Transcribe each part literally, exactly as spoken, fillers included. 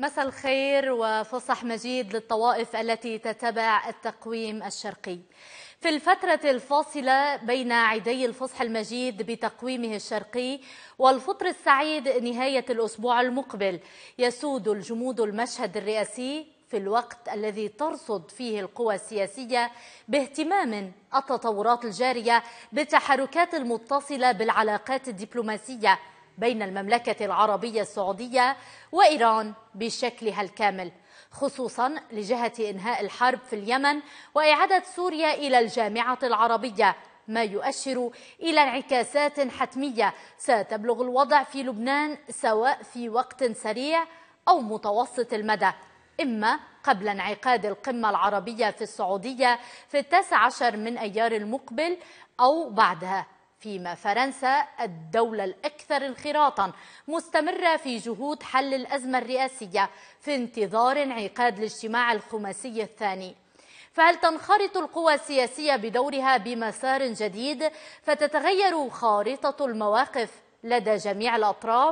مساء الخير وفصح مجيد للطوائف التي تتبع التقويم الشرقي. في الفترة الفاصلة بين عيدي الفصح المجيد بتقويمه الشرقي والفطر السعيد نهاية الأسبوع المقبل، يسود الجمود المشهد الرئاسي في الوقت الذي ترصد فيه القوى السياسية باهتمام التطورات الجارية بالتحركات المتصلة بالعلاقات الدبلوماسية بين المملكة العربية السعودية وإيران بشكلها الكامل، خصوصا لجهة إنهاء الحرب في اليمن وإعادة سوريا إلى الجامعة العربية، ما يؤشر إلى انعكاسات حتمية ستبلغ الوضع في لبنان سواء في وقت سريع أو متوسط المدى، إما قبل انعقاد القمة العربية في السعودية في التاسع عشر من أيار المقبل أو بعدها، فيما فرنسا الدولة الأكثر انخراطا مستمرة في جهود حل الأزمة الرئاسية في انتظار انعقاد الاجتماع الخماسي الثاني. فهل تنخرط القوى السياسية بدورها بمسار جديد فتتغير خارطة المواقف لدى جميع الأطراف؟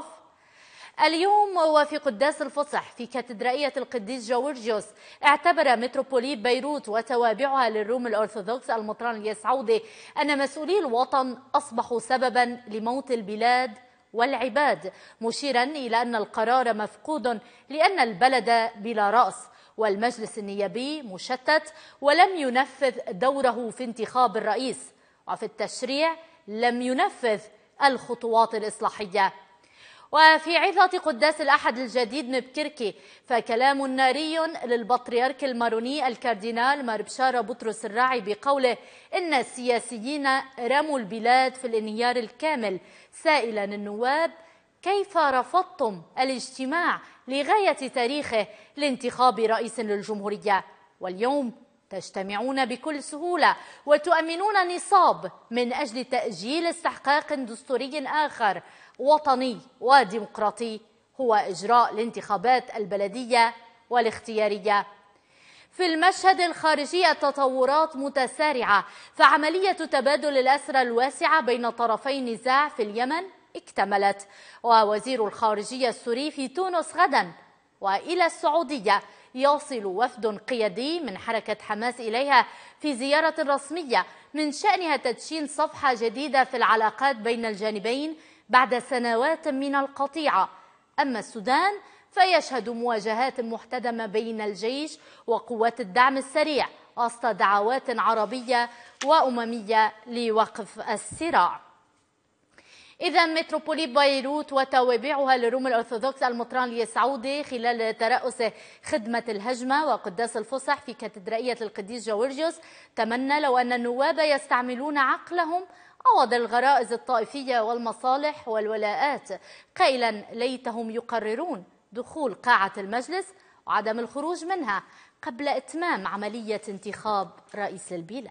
اليوم وفي قداس الفصح في كاتدرائية القديس جورجيوس، اعتبر متروبوليت بيروت وتوابعها للروم الأرثوذكس المطران اليسعودي أن مسؤولي الوطن أصبحوا سببا لموت البلاد والعباد، مشيرا إلى أن القرار مفقود لأن البلد بلا رأس والمجلس النيابي مشتت ولم ينفذ دوره في انتخاب الرئيس، وفي التشريع لم ينفذ الخطوات الإصلاحية. وفي عظة قداس الأحد الجديد مبكركي فكلام ناري للبطريرك الماروني الكاردينال مار بشارة بطرس الراعي بقوله إن السياسيين رموا البلاد في الانهيار الكامل، سائلا النواب كيف رفضتم الاجتماع لغاية تاريخه لانتخاب رئيس للجمهورية، واليوم تجتمعون بكل سهولة وتؤمنون نصاب من أجل تأجيل استحقاق دستوري آخر وطني وديمقراطي هو إجراء الانتخابات البلدية والاختيارية. في المشهد الخارجي التطورات متسارعة، فعملية تبادل الأسرى الواسعة بين طرفي النزاع في اليمن اكتملت، ووزير الخارجية السوري في تونس غدا، وإلى السعودية يصل وفد قيادي من حركة حماس إليها في زيارة رسمية من شأنها تدشين صفحة جديدة في العلاقات بين الجانبين بعد سنوات من القطيعة. أما السودان فيشهد مواجهات محتدمة بين الجيش وقوات الدعم السريع وسط دعوات عربية وأممية لوقف الصراع. إذا متروبوليت بيروت وتوابعها للروم الأرثوذكس المطران اليسعودي خلال ترأس خدمة الهجمة وقداس الفصح في كاتدرائية القديس جورجيوس تمنى لو أن النواب يستعملون عقلهم عوض الغرائز الطائفية والمصالح والولاءات، قائلا ليتهم يقررون دخول قاعة المجلس وعدم الخروج منها قبل إتمام عملية انتخاب رئيس البلاد.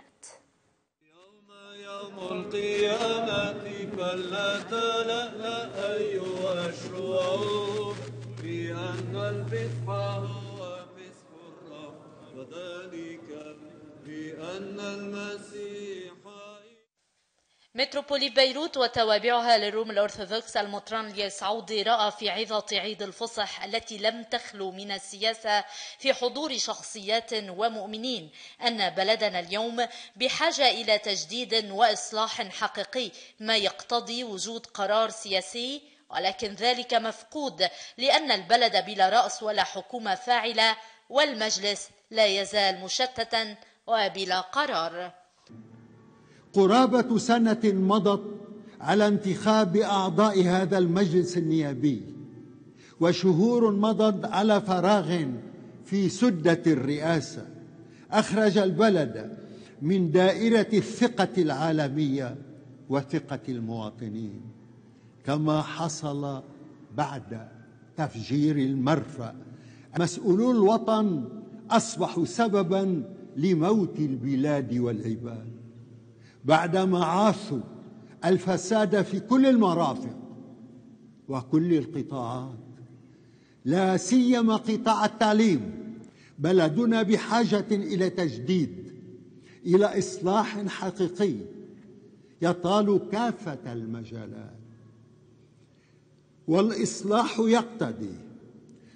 يوم القيامة فلا تلألأ أيها الشعوب بأن الفتح هو مسك الرب وذلك بأن المسيح. متروبوليت بيروت وتوابعها للروم الأرثوذكس المطران اليسعودي رأى في عظة عيد الفصح التي لم تخلو من السياسة في حضور شخصيات ومؤمنين أن بلدنا اليوم بحاجة إلى تجديد وإصلاح حقيقي، ما يقتضي وجود قرار سياسي، ولكن ذلك مفقود لأن البلد بلا رأس ولا حكومة فاعلة والمجلس لا يزال مشتتا وبلا قرار. قرابة سنة مضت على انتخاب أعضاء هذا المجلس النيابي، وشهور مضت على فراغ في سدة الرئاسة أخرج البلد من دائرة الثقة العالمية وثقة المواطنين، كما حصل بعد تفجير المرفأ. مسؤولو الوطن أصبحوا سببا لموت البلاد والعباد بعدما عاثوا الفساد في كل المرافق وكل القطاعات، لا سيما قطاع التعليم. بلدنا بحاجة إلى تجديد، إلى إصلاح حقيقي يطال كافة المجالات، والإصلاح يقتضي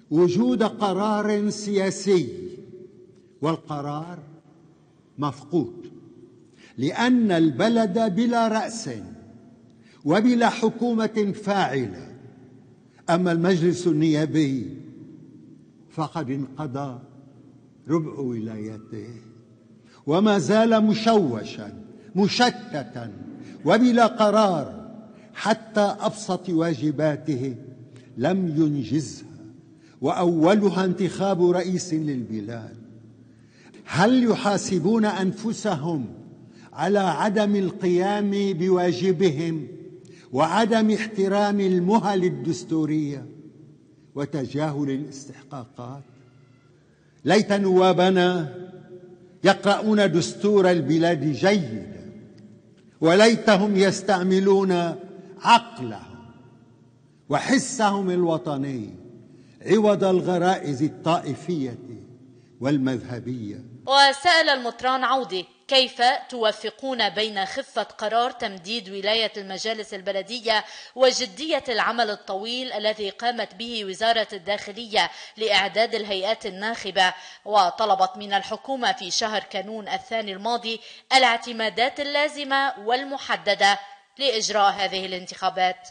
وجود قرار سياسي، والقرار مفقود، لأن البلد بلا رأس وبلا حكومة فاعلة. أما المجلس النيابي فقد انقضى ربع ولايته وما زال مشوشا مشتتا وبلا قرار، حتى أبسط واجباته لم ينجزها، وأولها انتخاب رئيس للبلاد. هل يحاسبون أنفسهم على عدم القيام بواجبهم وعدم احترام المهل الدستورية وتجاهل الاستحقاقات؟ ليت نوابنا يقرؤون دستور البلاد جيدا، وليتهم يستعملون عقلهم وحسهم الوطني عوض الغرائز الطائفية والمذهبية. وسأل المطران عودي: كيف توفقون بين خفة قرار تمديد ولاية المجالس البلدية وجدية العمل الطويل الذي قامت به وزارة الداخلية لإعداد الهيئات الناخبة، وطلبت من الحكومة في شهر كانون الثاني الماضي الاعتمادات اللازمة والمحددة لإجراء هذه الانتخابات؟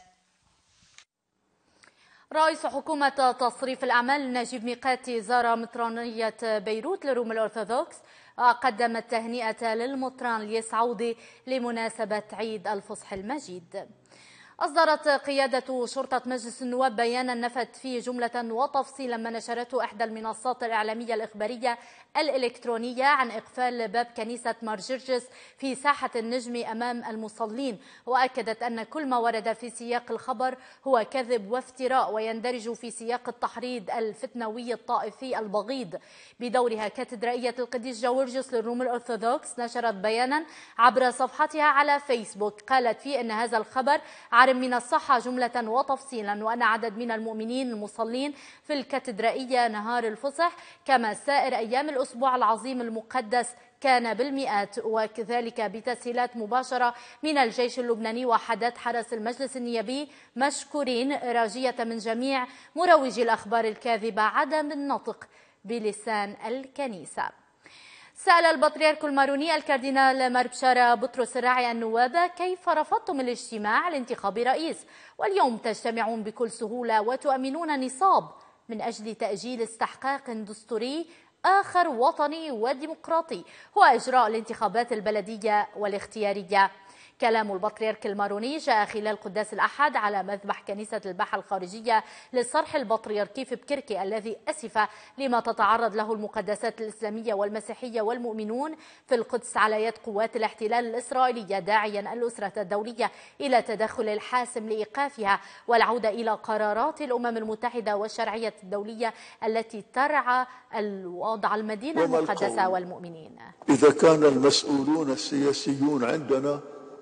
رئيس حكومة تصريف الأعمال نجيب ميقاتي زار مطرانية بيروت للروم الأرثوذكس وقدم التهنئة للمطران ليس عودي لمناسبة عيد الفصح المجيد. أصدرت قيادة شرطة مجلس النواب بيانا نفت فيه جملة وتفصيلا ما نشرته إحدى المنصات الإعلامية الإخبارية الإلكترونية عن إقفال باب كنيسة مارجرجس في ساحة النجم أمام المصلين، وأكدت أن كل ما ورد في سياق الخبر هو كذب وافتراء ويندرج في سياق التحريض الفتنوي الطائفي البغيض. بدورها كاتدرائية القديس جورجيوس للروم الأرثوذكس نشرت بيانا عبر صفحتها على فيسبوك قالت فيه أن هذا الخبر من الصحة جملة وتفصيلا، وأن عدد من المؤمنين المصلين في الكاتدرائية نهار الفصح كما سائر أيام الأسبوع العظيم المقدس كان بالمئات، وكذلك بتسهيلات مباشرة من الجيش اللبناني وحدات حرس المجلس النيابي، مشكورين راجية من جميع مروجي الأخبار الكاذبة عدم النطق بلسان الكنيسة. سأل البطريرك الماروني الكاردينال مربشارة بطرس الراعي النواب: كيف رفضتم الاجتماع لانتخاب رئيس واليوم تجتمعون بكل سهولة وتؤمنون نصاب من أجل تأجيل استحقاق دستوري آخر وطني وديمقراطي هو إجراء الانتخابات البلدية والاختيارية؟ كلام البطريرك الماروني جاء خلال قداس الأحد على مذبح كنيسة الباحة الخارجية للصرح البطريركي في بكركي الذي أسف لما تتعرض له المقدسات الإسلامية والمسيحية والمؤمنون في القدس على يد قوات الاحتلال الإسرائيلية، داعيا الأسرة الدولية إلى التدخل الحاسم لإيقافها والعودة إلى قرارات الأمم المتحدة والشرعية الدولية التي ترعى الوضع المدينة المقدسة والمؤمنين. إذا كان المسؤولون السياسيون عندنا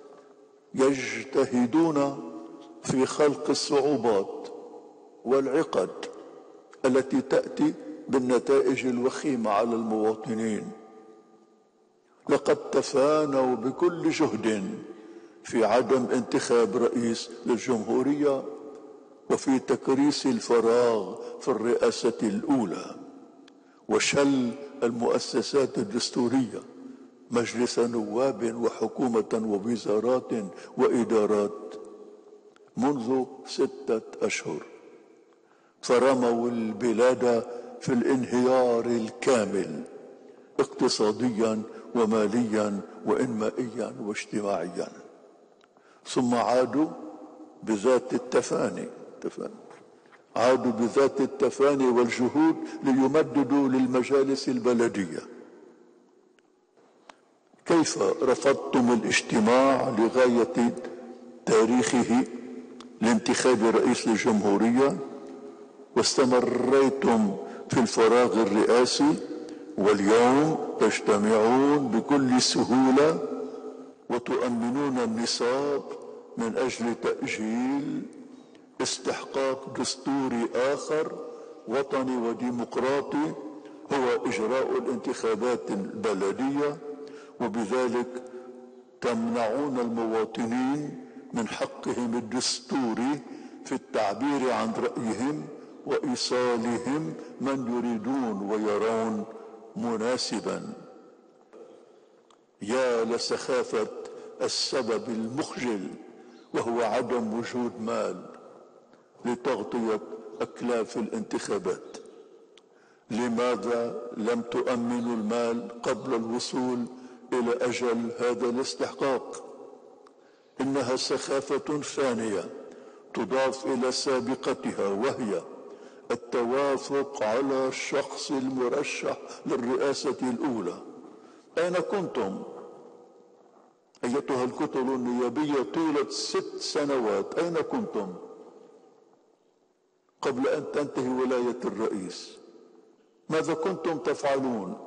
يجتهدون في خلق الصعوبات والعقد التي تأتي بالنتائج الوخيمة على المواطنين، لقد تفانوا بكل جهد في عدم انتخاب رئيس للجمهورية وفي تكريس الفراغ في الرئاسة الأولى وشل المؤسسات الدستورية، مجلس نواب وحكومة ووزارات وإدارات، منذ ستة أشهر، فرموا البلاد في الانهيار الكامل اقتصاديا وماليا وإنمائيا واجتماعيا، ثم عادوا بذات التفاني عادوا بذات التفاني والجهود ليمددوا للمجالس البلدية. كيف رفضتم الاجتماع لغاية تاريخه لانتخاب رئيس للجمهورية واستمريتم في الفراغ الرئاسي، واليوم تجتمعون بكل سهولة وتؤمنون النصاب من أجل تأجيل استحقاق دستوري آخر وطني وديمقراطي هو إجراء الانتخابات البلدية، وبذلك تمنعون المواطنين من حقهم الدستوري في التعبير عن رأيهم وإيصالهم من يريدون ويرون مناسبا. يا لسخافة السبب المخجل، وهو عدم وجود مال لتغطية أكلاف الانتخابات. لماذا لم تؤمنوا المال قبل الوصول إلى أجل هذا الاستحقاق؟ إنها سخافة ثانية تضاف إلى سابقتها، وهي التوافق على الشخص المرشح للرئاسة الأولى. أين كنتم أيتها الكتل النيابية طيلة ست سنوات؟ أين كنتم قبل أن تنتهي ولاية الرئيس؟ ماذا كنتم تفعلون؟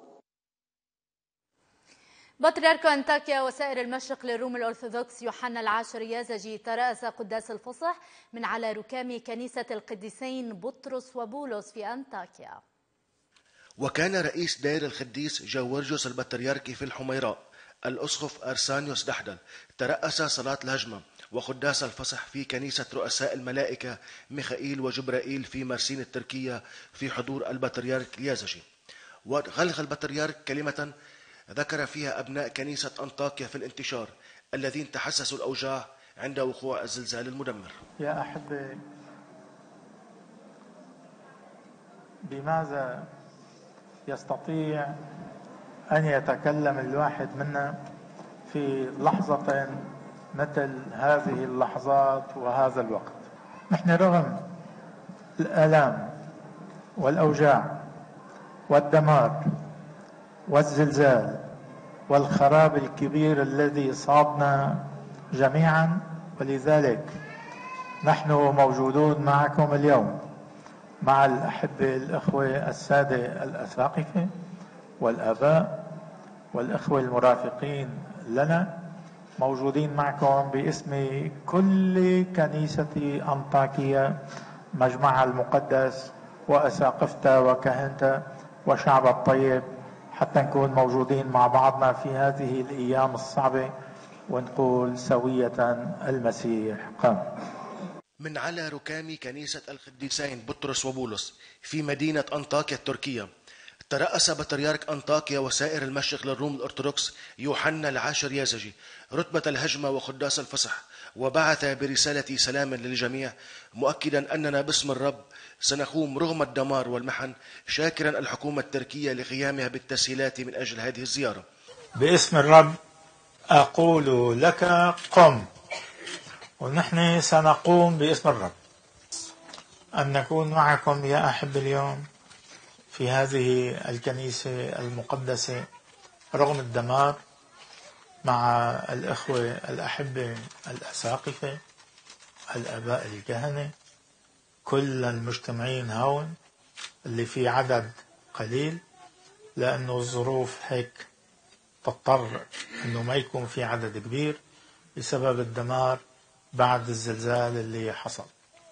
بطريرك أنطاكيا وسائر المشرق للروم الأرثوذكس يوحنا العاشر يازجي ترأس قداس الفصح من على ركام كنيسة القديسين بطرس وبولس في أنطاكيا. وكان رئيس دير القديس جورجيوس البطريركي في الحميراء الأسقف أرسانيوس دحدل ترأس صلاة الهجمة وقداس الفصح في كنيسة رؤساء الملائكة ميخائيل وجبرائيل في مرسين التركية في حضور البطريرك اليازجي. وغلق البطريرك كلمة ذكر فيها أبناء كنيسة أنطاكيا في الانتشار الذين تحسسوا الأوجاع عند وقوع الزلزال المدمر. يا أحبي، بماذا يستطيع أن يتكلم الواحد منا في لحظة مثل هذه اللحظات وهذا الوقت؟ نحن رغم الآلام والأوجاع والدمار والزلزال والخراب الكبير الذي صابنا جميعا، ولذلك نحن موجودون معكم اليوم مع الأحبة الأخوة السادة الأساقفة والآباء والأخوة المرافقين لنا، موجودين معكم باسم كل كنيسة أنطاكيا مجمعها المقدس وأساقفتها وكهنتها وشعب الطيب، حتى نكون موجودين مع بعضنا في هذه الأيام الصعبة ونقول سوية المسيح قام. من على ركام كنيسة القديسين بطرس وبولس في مدينة أنطاكيا التركية ترأس بطريرك أنطاكيا وسائر المشرق للروم الأرثوذكس يوحنا العاشر يازجي رتبة الهجمة وقداس الفصح، وبعث برسالة سلام للجميع مؤكدا أننا باسم الرب سنقوم رغم الدمار والمحن، شاكرا الحكومة التركية لقيامها بالتسهيلات من أجل هذه الزيارة. باسم الرب أقول لك قم، ونحن سنقوم باسم الرب أن نكون معكم يا أحب اليوم في هذه الكنيسة المقدسة رغم الدمار، مع الأخوة الأحبة الأساقفة الآباء الكهنة كل المجتمعين هون اللي في عدد قليل، لأنه الظروف هيك تضطر أنه ما يكون في عدد كبير بسبب الدمار بعد الزلزال اللي حصل.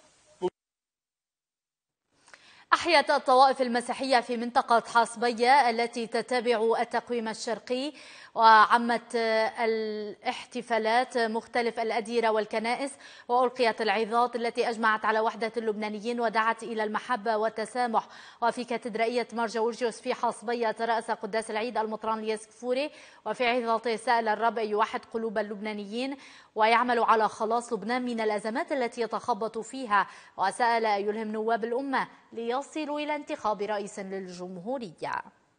أحيت الطوائف المسيحية في منطقة حاصبية التي تتبع التقويم الشرقي وعمت الاحتفالات مختلف الأديرة والكنائس، وألقيت العظات التي أجمعت على وحدة اللبنانيين ودعت إلى المحبة والتسامح. وفي كاتدرائية مار جورجيوس في حاصبية ترأس قداس العيد المطران الياس كفوري، وفي عظاته سأل الرب أن يوحد قلوب اللبنانيين ويعمل على خلاص لبنان من الأزمات التي يتخبط فيها، وسأل أن يلهم نواب الأمة ليصلوا إلى انتخاب رئيس للجمهورية.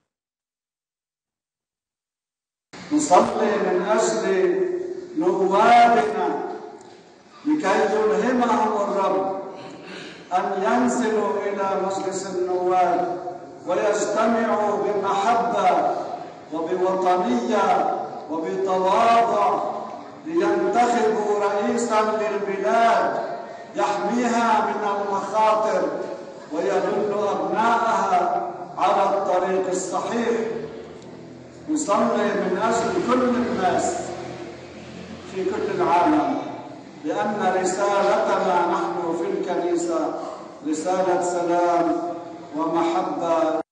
نصلي من أجل نوابنا لكي يلهمهم الرب أن ينزلوا إلى مجلس النواب ويجتمعوا بمحبة وبوطنية وبتواضع لينتخبوا رئيسا للبلاد يحميها من المخاطر ويدل أبنائها على الطريق الصحيح. نصلي من أجل كل الناس في كل العالم، لأن رسالتنا نحن في الكنيسة رسالة سلام ومحبة.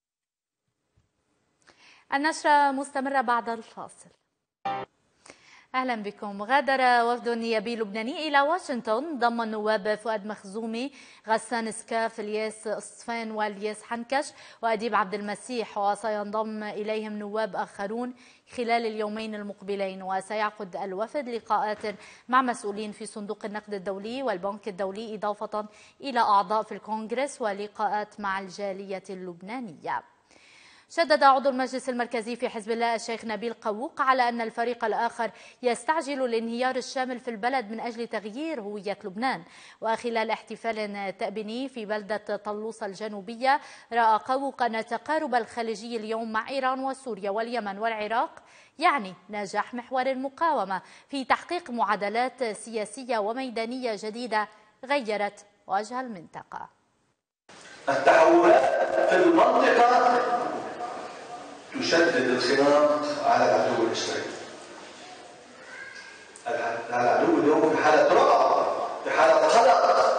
النشرة مستمرة بعد الفاصل. أهلا بكم. غادر وفد نيابي لبناني إلى واشنطن ضم النواب فؤاد مخزومي، غسان سكاف، الياس اصفان والياس حنكش وأديب عبد المسيح، وسينضم إليهم نواب آخرون خلال اليومين المقبلين. وسيعقد الوفد لقاءات مع مسؤولين في صندوق النقد الدولي والبنك الدولي إضافة إلى أعضاء في الكونغرس ولقاءات مع الجالية اللبنانية. شدد عضو المجلس المركزي في حزب الله الشيخ نبيل قووق على أن الفريق الآخر يستعجل الانهيار الشامل في البلد من أجل تغيير هوية لبنان. وخلال احتفال تأبيني في بلدة طلوسة الجنوبية، رأى قووق أن التقارب الخليجي اليوم مع إيران وسوريا واليمن والعراق يعني نجاح محور المقاومة في تحقيق معادلات سياسية وميدانية جديدة غيرت وجه المنطقة. التحولات في المنطقة تشدد الخناق على العدو الإسرائيلي. العدو اليوم في حالة رعب، في حالة قلق.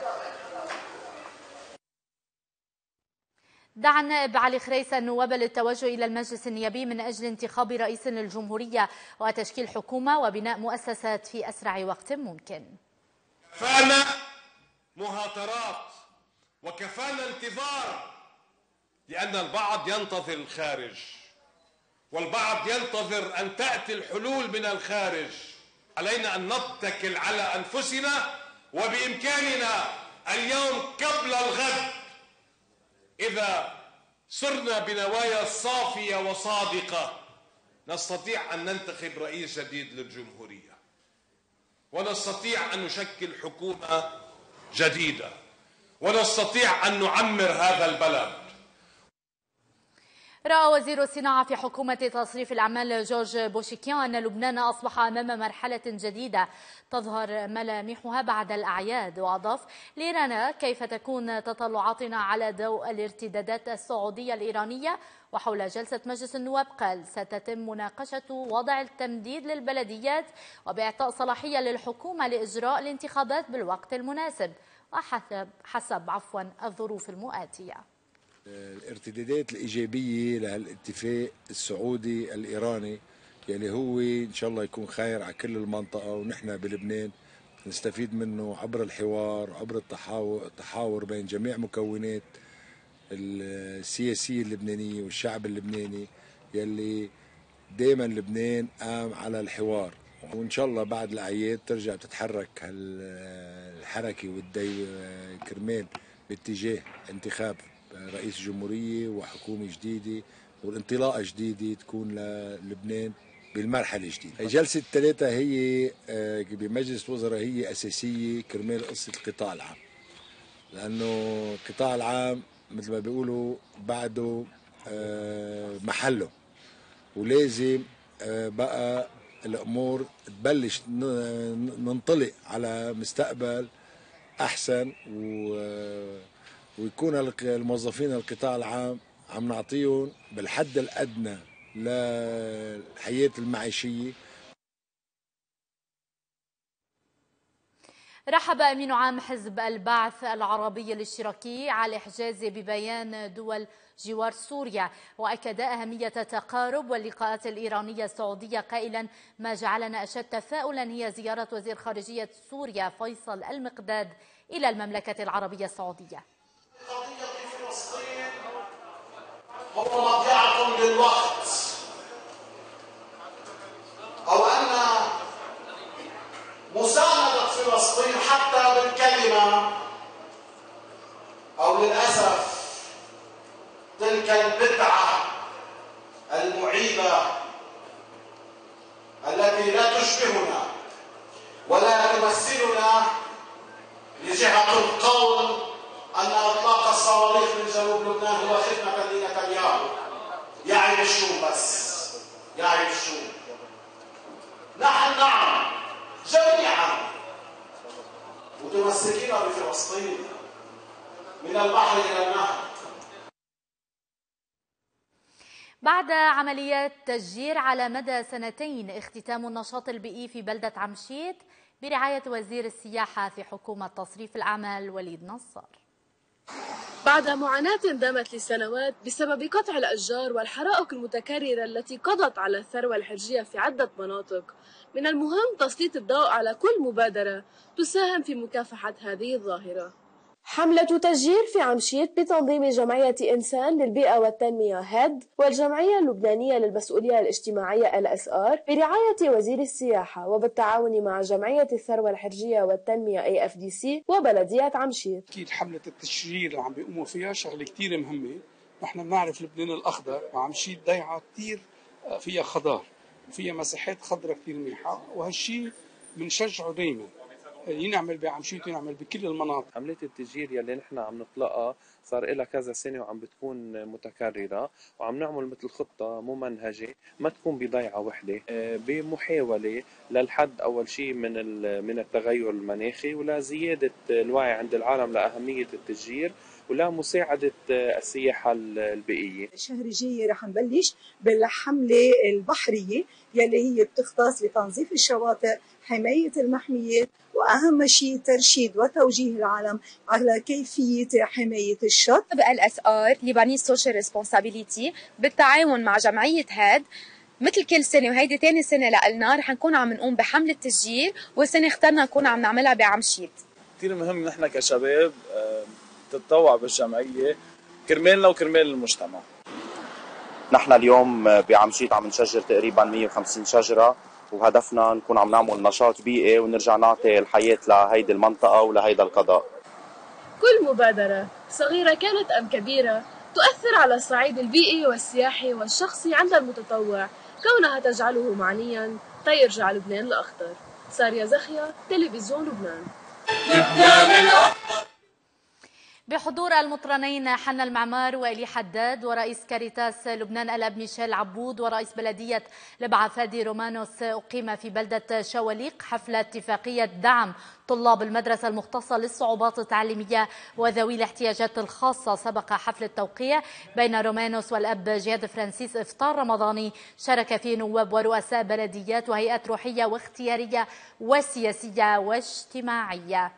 دعا النائب علي خريس النواب للتوجه إلى المجلس النيابي من أجل انتخاب رئيس للجمهورية وتشكيل حكومة وبناء مؤسسات في أسرع وقت ممكن. كفانا مهاترات وكفانا انتظار، لأن البعض ينتظر الخارج والبعض ينتظر أن تأتي الحلول من الخارج. علينا أن نتكل على أنفسنا، وبإمكاننا اليوم قبل الغد إذا سرنا بنوايا صافية وصادقة نستطيع أن ننتخب رئيس جديد للجمهورية، ونستطيع أن نشكل حكومة جديدة، ونستطيع أن نعمر هذا البلد. رأى وزير الصناعة في حكومة تصريف الأعمال جورج بوشيكيان أن لبنان أصبح أمام مرحلة جديدة تظهر ملامحها بعد الأعياد. وأضاف: ليرنا كيف تكون تطلعاتنا على ضوء الارتدادات السعودية الإيرانية. وحول جلسة مجلس النواب قال: ستتم مناقشة وضع التمديد للبلديات وبإعطاء صلاحية للحكومة لإجراء الانتخابات بالوقت المناسب وحسب حسب عفوا الظروف المؤاتية. الارتدادات الإيجابية لهالاتفاق السعودي الإيراني يعني هو إن شاء الله يكون خير على كل المنطقة، ونحن بلبنان نستفيد منه عبر الحوار، عبر التحاور, التحاور بين جميع مكونات السياسية اللبنانية والشعب اللبناني يلي دائما لبنان قام على الحوار. وإن شاء الله بعد الأعياد ترجع تتحرك الحركة والدي كرمال باتجاه انتخاب رئيس جمهورية وحكومة جديدة والانطلاقة جديدة تكون للبنان بالمرحلة الجديدة. جلسة الثلاثة هي بمجلس الوزراء هي أساسية كرمال قصة القطاع العام، لأنه القطاع العام مثل ما بيقولوا بعده محله، ولازم بقى الأمور تبلش ننطلق على مستقبل أحسن، ويكون الموظفين القطاع العام عم نعطيهم بالحد الأدنى للحياة المعيشية. رحب أمين عام حزب البعث العربي الاشتراكي علي حجازي ببيان دول جوار سوريا، وأكد أهمية التقارب واللقاءات الإيرانية السعودية قائلا: ما جعلنا أشد تفاؤلا هي زيارة وزير خارجية سوريا فيصل المقداد إلى المملكة العربية السعودية. قضية فلسطين هو مضيعة للوقت، أو أن مساندة فلسطين حتى بالكلمة أو للأسف تلك البدعة المعيبة التي لا تشبهنا ولا تمثلنا لجهة القول أن إطلاق الصواريخ من جنوب لبنان هو خدمة لنتنياهو. يعي بالشوم بس، يعي بالشوم. نحن نعم جميعا متمسكين بفلسطين من البحر إلى النهر. بعد عمليات تشجير على مدى سنتين، اختتام النشاط البيئي في بلدة عمشيت برعاية وزير السياحة في حكومة تصريف الأعمال وليد نصار. بعد معاناة دامت لسنوات بسبب قطع الأشجار والحرائق المتكررة التي قضت على الثروة الحرجية في عدة مناطق، من المهم تسليط الضوء على كل مبادرة تساهم في مكافحة هذه الظاهرة. حملة تشجير في عمشيت بتنظيم جمعية إنسان للبيئة والتنمية هيد والجمعية اللبنانية للمسؤولية الاجتماعية إل إس آر برعاية وزير السياحة وبالتعاون مع جمعية الثروة الحرجية والتنمية إيه إف دي سي وبلدية عمشيت. أكيد حملة التشجير اللي عم بيقوموا فيها شغلة كتير مهمة. نحن بنعرف لبنان الأخضر وعمشيت ضيعة كتير فيها خضار وفيها مساحات خضراء كتير منيحة، وهالشي بنشجعه دايما ينعمل بعمشيت وينعمل بكل المناطق. حملة التشجير يلي نحن عم نطلقها صار لها كذا سنة وعم بتكون متكررة، وعم نعمل مثل خطة ممنهجة ما تكون بضيعة وحدة، بمحاولة للحد أول شيء من من التغير المناخي ولا زيادة الوعي عند العالم لأهمية التشجير ولا مساعدة السياحة البيئية. الشهر الجاي رح نبلش بالحملة البحرية يلي هي بتختص بتنظيف الشواطئ، حماية المحميات، وأهم شيء ترشيد وتوجيه العالم على كيفية حماية الشط. إل إس آر Lebanese Social Responsibility بالتعاون مع جمعية هاد مثل كل سنة، وهيدي تاني سنة لنا رح نكون عم نقوم بحملة تشجير، والسنة اخترنا نكون عم نعملها بعمشيت. كثير مهم نحن كشباب تتطوع بالجمعية كرمالنا وكرمال المجتمع. نحن اليوم بعمشيت عم نشجر تقريبا مية وخمسين شجرة، وهدفنا نكون عم نعمل نشاط بيئي ونرجع نعطي الحياة لهيدي المنطقة ولهيدا القضاء. كل مبادرة صغيرة كانت أم كبيرة تؤثر على الصعيد البيئي والسياحي والشخصي عند المتطوع، كونها تجعله معنيا تيرجع لبنان الأخضر. ساريا زخيا، تلفزيون لبنان. بحضور المطرنين حنا المعمار وإلي حداد ورئيس كاريتاس لبنان الأب ميشيل عبود ورئيس بلدية لبعة فادي رومانوس، أقيم في بلدة شواليق حفل اتفاقية دعم طلاب المدرسة المختصة للصعوبات التعليمية وذوي الاحتياجات الخاصة. سبق حفل التوقيع بين رومانوس والأب جهاد فرانسيس إفطار رمضاني شارك فيه نواب ورؤساء بلديات وهيئات روحية واختيارية وسياسية واجتماعية.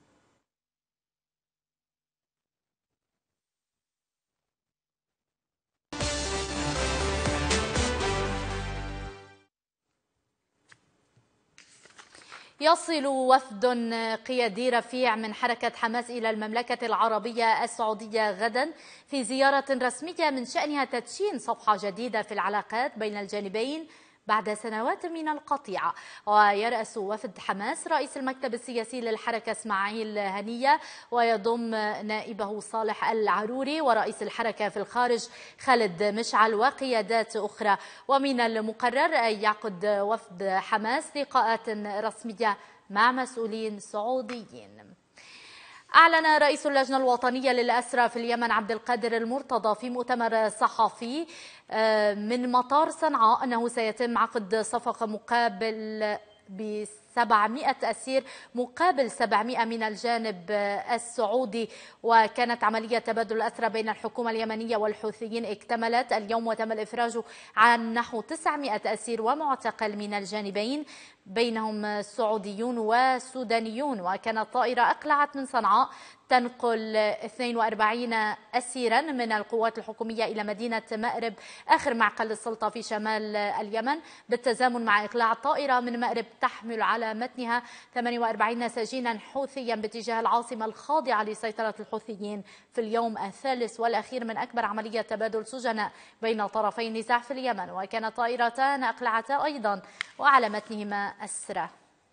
يصل وفد قيادي رفيع من حركة حماس إلى المملكة العربية السعودية غدا في زيارة رسمية من شأنها تدشين صفحة جديدة في العلاقات بين الجانبين بعد سنوات من القطيعة. ويرأس وفد حماس رئيس المكتب السياسي للحركة اسماعيل هنية، ويضم نائبه صالح العروري ورئيس الحركة في الخارج خالد مشعل وقيادات أخرى. ومن المقرر أن يعقد وفد حماس لقاءات رسمية مع مسؤولين سعوديين. أعلن رئيس اللجنة الوطنية للأسرى في اليمن عبد القادر المرتضى في مؤتمر صحفي من مطار صنعاء أنه سيتم عقد صفقة مقابل ب سبعمائة أسير مقابل سبعمائة من الجانب السعودي. وكانت عملية تبادل الأسرى بين الحكومة اليمنية والحوثيين اكتملت اليوم وتم الإفراج عن نحو تسعمائة أسير ومعتقل من الجانبين بينهم سعوديون وسودانيون. وكانت طائرة أقلعت من صنعاء تنقل اثنين وأربعين أسيرا من القوات الحكومية إلى مدينة مأرب آخر معقل السلطة في شمال اليمن، بالتزامن مع إقلاع الطائرة من مأرب تحمل على متنها ثمانية وأربعين سجينا حوثيا باتجاه العاصمة الخاضعة لسيطرة الحوثيين في اليوم الثالث والأخير من أكبر عملية تبادل سجناء بين طرفي النزاع في اليمن. وكانت طائرتان أقلعتا أيضا وعلى متنهما أسرى.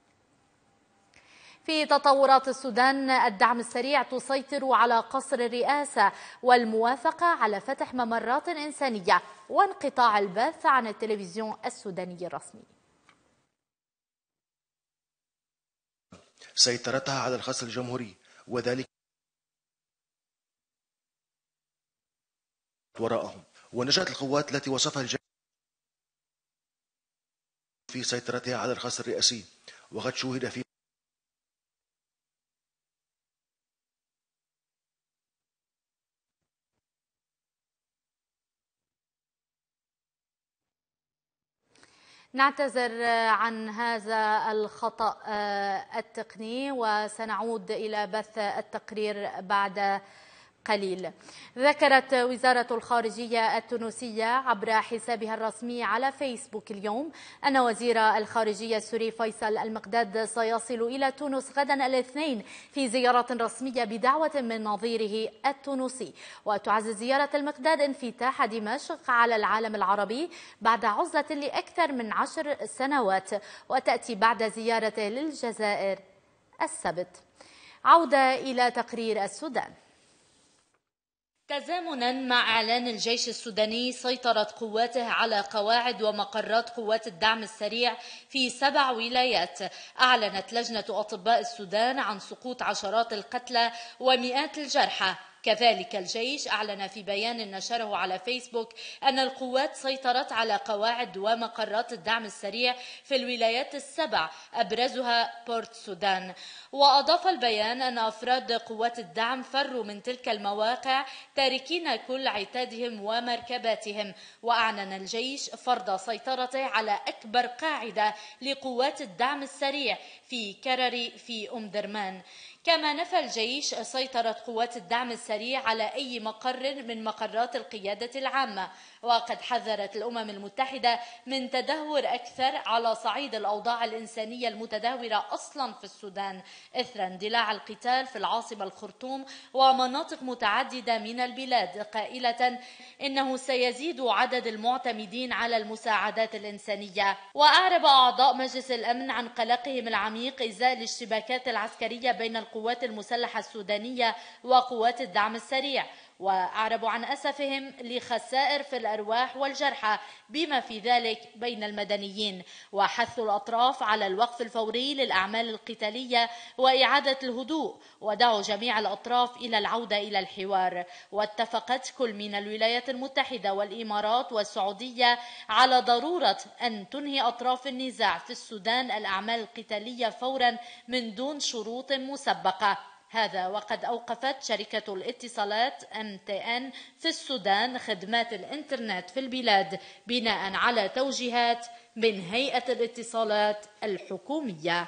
في تطورات السودان، الدعم السريع تسيطر على قصر الرئاسة والموافقة على فتح ممرات إنسانية وانقطاع البث عن التلفزيون السوداني الرسمي. سيطرتها على القصر الجمهوري وذلك وراءهم، ونجحت القوات التي وصفها الجيش في سيطرتها على القصر الرئاسي. وقد شوهد في نعتذر عن هذا الخطأ التقني وسنعود إلى بث التقرير بعد قليل. ذكرت وزارة الخارجية التونسية عبر حسابها الرسمي على فيسبوك اليوم أن وزير الخارجية السوري فيصل المقداد سيصل إلى تونس غدا الاثنين في زيارة رسمية بدعوة من نظيره التونسي. وتعزز زيارة المقداد انفتاح دمشق على العالم العربي بعد عزلة لأكثر من عشر سنوات، وتأتي بعد زيارته للجزائر السبت. عودة إلى تقرير السودان. تزامنا مع إعلان الجيش السوداني سيطرة قواته على قواعد ومقرات قوات الدعم السريع في سبع ولايات، أعلنت لجنة أطباء السودان عن سقوط عشرات القتلى ومئات الجرحى. كذلك الجيش أعلن في بيان نشره على فيسبوك أن القوات سيطرت على قواعد ومقرات الدعم السريع في الولايات السبع أبرزها بورت سودان. وأضاف البيان أن أفراد قوات الدعم فروا من تلك المواقع تاركين كل عتادهم ومركباتهم. وأعلن الجيش فرض سيطرته على أكبر قاعدة لقوات الدعم السريع في كرري في أم درمان. كما نفى الجيش سيطرة قوات الدعم السريع على أي مقر من مقرات القيادة العامة. وقد حذرت الأمم المتحدة من تدهور أكثر على صعيد الأوضاع الإنسانية المتدهورة أصلا في السودان إثر اندلاع القتال في العاصمة الخرطوم ومناطق متعددة من البلاد، قائلة إنه سيزيد عدد المعتمدين على المساعدات الإنسانية. وأعرب أعضاء مجلس الأمن عن قلقهم العميق إزاء الاشتباكات العسكرية بين القوات المسلحة السودانية وقوات الدعم السريع، وأعربوا عن أسفهم لخسائر في الأرواح والجرحى بما في ذلك بين المدنيين، وحثوا الأطراف على الوقف الفوري للأعمال القتالية وإعادة الهدوء، ودعوا جميع الأطراف إلى العودة إلى الحوار. واتفقت كل من الولايات المتحدة والإمارات والسعودية على ضرورة أن تنهي أطراف النزاع في السودان الأعمال القتالية فورا من دون شروط مسبقة. هذا وقد أوقفت شركة الاتصالات إم تي إن في السودان خدمات الإنترنت في البلاد بناء على توجيهات من هيئة الاتصالات الحكومية.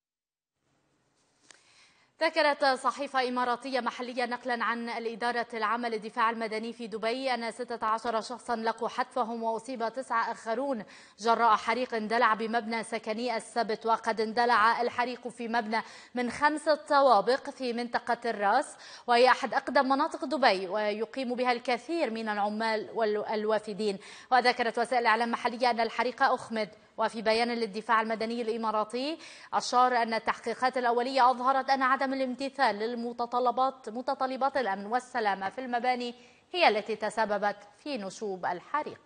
ذكرت صحيفة إماراتية محلية نقلا عن الإدارة العامة للدفاع المدني في دبي أن ستة عشر شخصا لقوا حتفهم وأصيب تسعة آخرون جراء حريق اندلع بمبنى سكني السبت. وقد اندلع الحريق في مبنى من خمسة طوابق في منطقة الراس، وهي أحد أقدم مناطق دبي ويقيم بها الكثير من العمال والوافدين. وذكرت وسائل الإعلام المحلية أن الحريق أخمد. وفي بيان للدفاع المدني الإماراتي أشار أن التحقيقات الأولية أظهرت أن عدم الامتثال للمتطلبات متطلبات الأمن والسلامة في المباني هي التي تسببت في نشوب الحريق.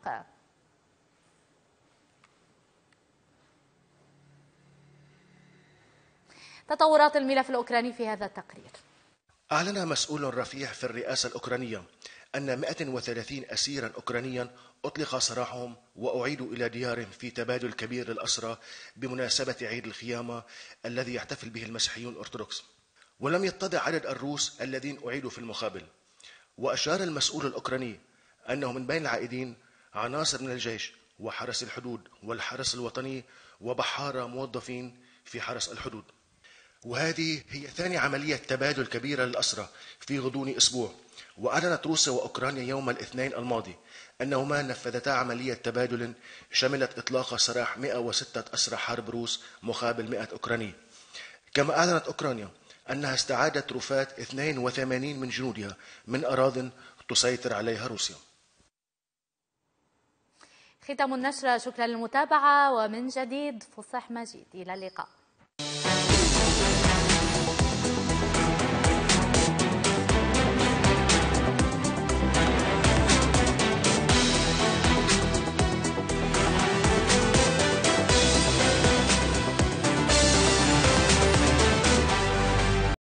تطورات الملف الأوكراني في هذا التقرير. أعلن مسؤول رفيع في الرئاسة الأوكرانية أن مئة وثلاثين أسيرا أوكرانيا أطلق سراحهم وأعيدوا إلى ديارهم في تبادل كبير للأسرى بمناسبة عيد القيامة الذي يحتفل به المسيحيون الأرثوذكس. ولم يتضح عدد الروس الذين أعيدوا في المقابل. وأشار المسؤول الأوكراني أنه من بين العائدين عناصر من الجيش وحرس الحدود والحرس الوطني وبحارة موظفين في حرس الحدود. وهذه هي ثاني عملية تبادل كبيرة للأسرى في غضون أسبوع. وأعلنت روسيا وأوكرانيا يوم الاثنين الماضي أنهما نفذتا عملية تبادل شملت إطلاق سراح مئة وستة أسرى حرب روس مقابل مئة أوكراني. كما أعلنت أوكرانيا أنها استعادت رفات اثنين وثمانين من جنودها من أراضٍ تسيطر عليها روسيا. ختام النشرة، شكرا للمتابعة، ومن جديد فصح مجيد، إلى اللقاء.